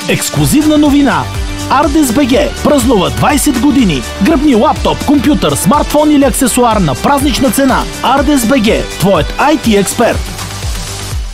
Ексклузивна новина! Ardis BG празнува 20 години. Гръбни лаптоп, компютър, смартфон или аксесуар на празнична цена. Ardis BG, твоят IT експерт.